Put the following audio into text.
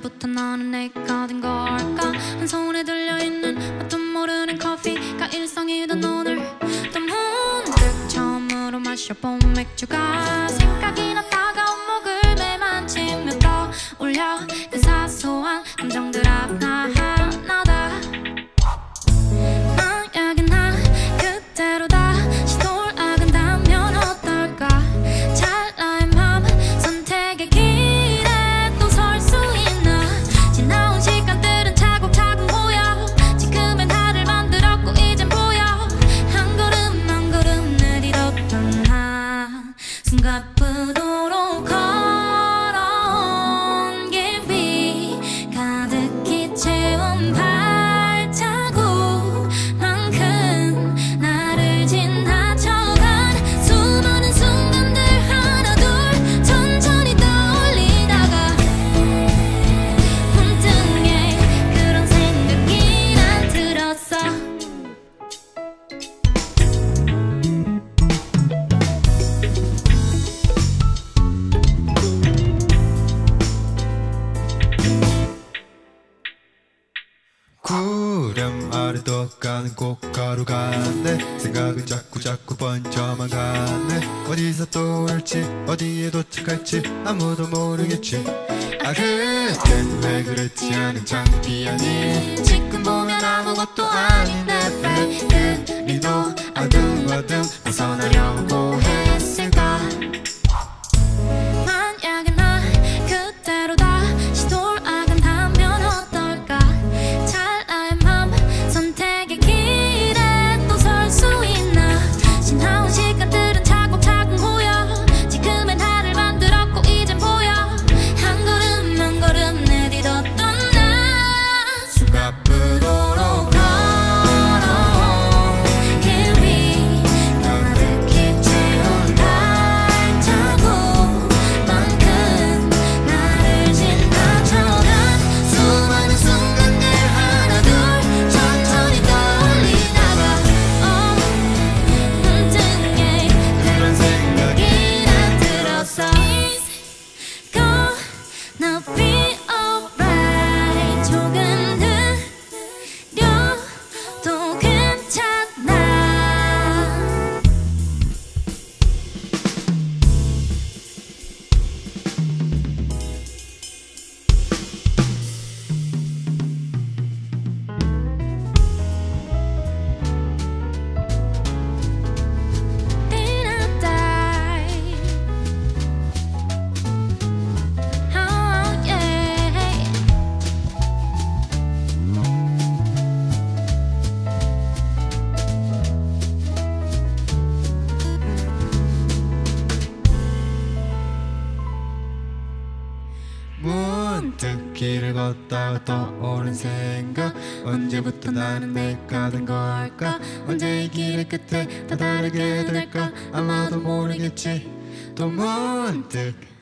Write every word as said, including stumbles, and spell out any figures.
언제부터 나는 내가 된 걸까? 한 손에 들려있는 맛도 모르는 커피가 일상이던 오늘 또 문득 처음으로 마셔본 맥주가 생각이 나 다가온 목을 매만치며 떠올려 그 사소한 감정들 하나하나다 만약에 나 그대로 다시 돌아간다면 어떨까? 찰나의 맘 선택의 길에 또 설 수 있나? 지나온 시간들은 차곡차곡 모여 지금의 나를 만들었고 이젠 보여 한 걸음 한 걸음 내딛었던 나 숨가쁘도록 걸어온 길 위 가득히 채운 발자국만큼 나를 지나쳐간 수많은 순간들 하나둘 천천히 떠올리다가 문득에 그런 생각이 난 들었어. 구름 아래 떠가는 꽃가루 같네. 생각은 자꾸 자꾸 번져만 가네. 어디서 또 올지 어디에 도착할지 아무도 모르겠지. 아 그땐 왜 그랬지 하는 창피하니. 지금 보면 아무것도 아닌데 왜 그리도 아둥아둥 벗어나려고 했을까. 만약에 나 그대로 다시 돌아간다면 어떨까? 찰나의 맘 선택의 길에 또 설 수 있나? 지나온 시간들은 차곡차곡 모여 지금의 나를 만들었고 이젠 보여 한 걸음 한 걸음 내딛었던 나 숨가쁘도록 걸어온 길 위 가득히 채운 발자국만큼 나를 지나쳐간 수많은 순간들 하나둘 천천히 떠올리다가 어 문득에 그런 생각이 난 들었어. It's gonna be alright. 조금 느려도 괜찮아. Did I die? Oh yeah. 문득 길을 걷다가 떠오른 생각. 언제부터 나는 내가 된 걸까? 언제 이 길의 끝에 다 다르게 될까? 아마도 모르겠지. 또 문득